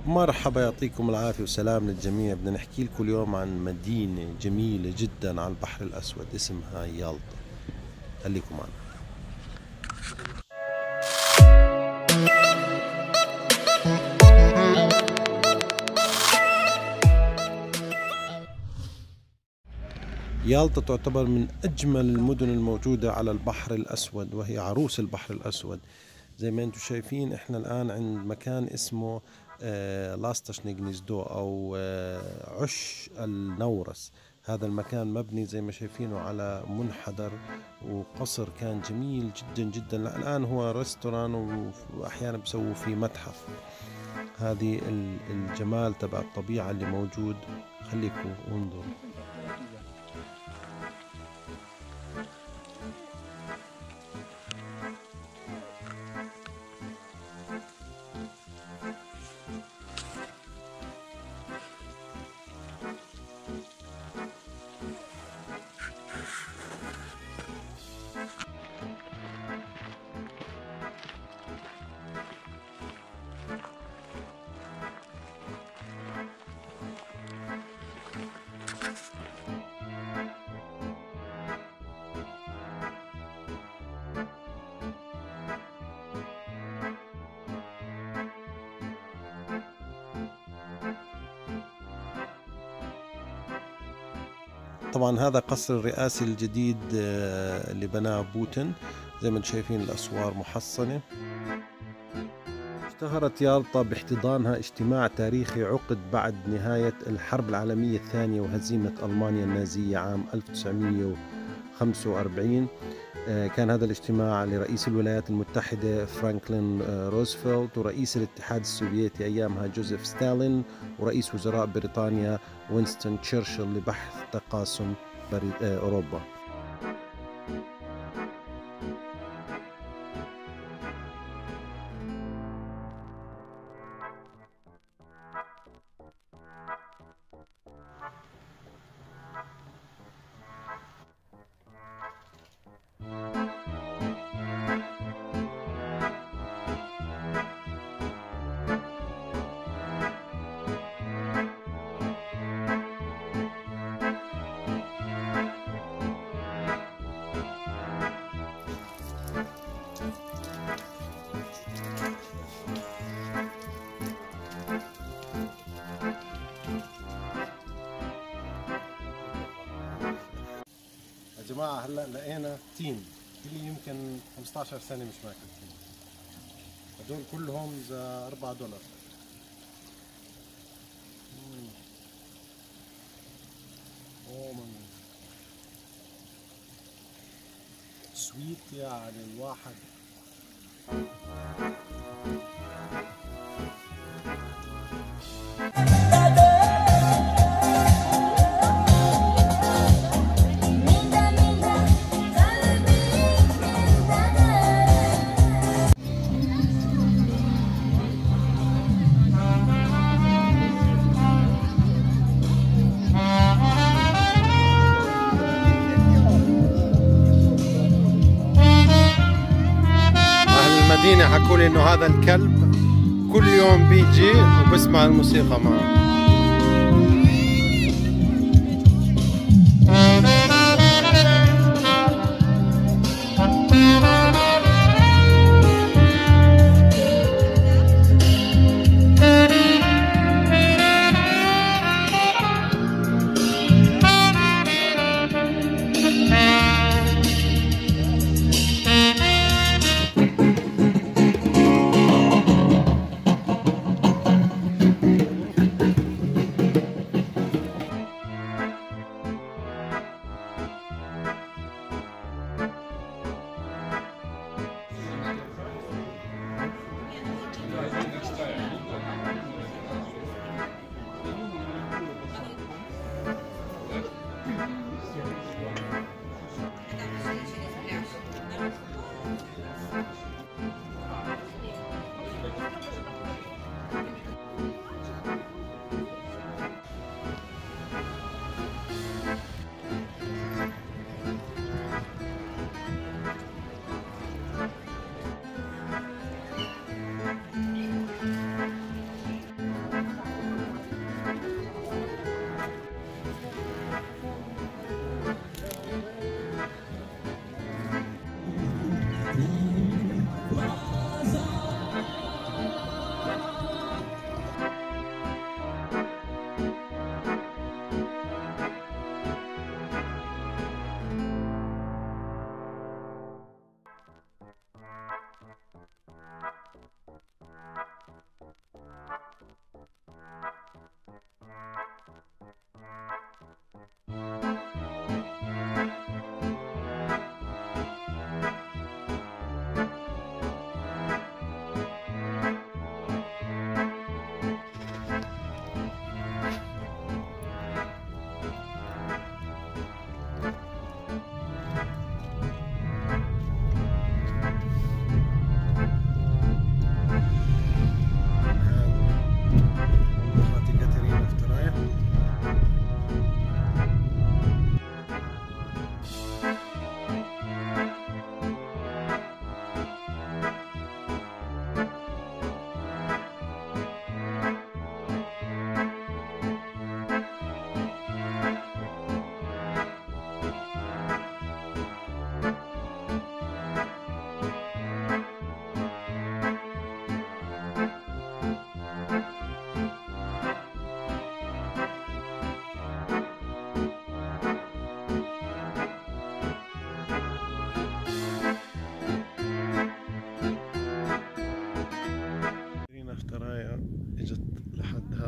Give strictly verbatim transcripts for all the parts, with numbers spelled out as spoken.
مرحبا، يعطيكم العافية وسلام للجميع. بدنا نحكي لكم اليوم عن مدينة جميلة جدا على البحر الأسود اسمها يالطا. خليكم معنا. يالطا تعتبر من أجمل المدن الموجودة على البحر الأسود، وهي عروس البحر الأسود. زي ما انتم شايفين احنا الآن عند مكان اسمه آه لاستشنيغنيزدو أو آه عش النورس. هذا المكان مبني زي ما شايفينه على منحدر، وقصر كان جميل جدا جدا. الآن هو ريستوران وأحيانا بسووا فيه متحف. هذه الجمال تبع الطبيعة اللي موجود. خليكم انظروا. طبعا هذا قصر الرئاسي الجديد اللي بناه بوتين. زي ما انتم شايفين الأسوار محصنة. اشتهرت يالطا باحتضانها اجتماع تاريخي عقد بعد نهاية الحرب العالمية الثانية وهزيمة ألمانيا النازية عام ألف وتسعمئة وخمسة وأربعين. كان هذا الاجتماع لرئيس الولايات المتحدة فرانكلين روزفلت، ورئيس الاتحاد السوفيتي أيامها جوزيف ستالين، ورئيس وزراء بريطانيا وينستون تشرشل لبحث تقاسم أوروبا. يا جماعة هلا لقينا تين اللي يمكن خمسة عشر سنة مش ماكل تين. هدول كلهم ذا أربعة دولار. اوه من سويت يعني الواحد. المدينة حكوا لي انه هذا الكلب كل يوم بيجي وبسمع الموسيقى معه.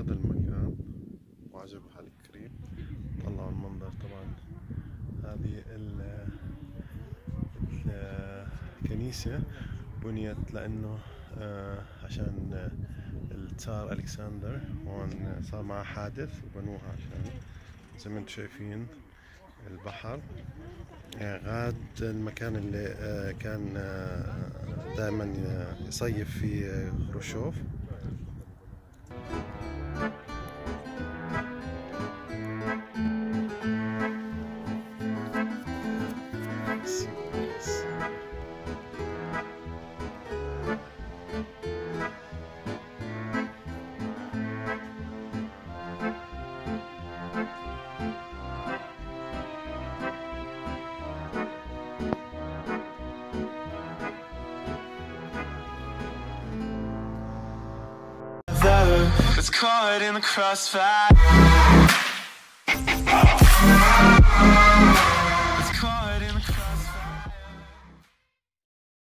هذا المكان وعجب حالي كريم. طلعوا المنظر طبعا. هذه الكنيسة بنيت لأنه آه عشان آه التسار ألكسندر هون صار معه حادث وبنوها عشان زي ما انتم شايفين البحر. آه غاد المكان اللي آه كان آه دائما يصيف فيه خروشوف. It's caught in the crossfire.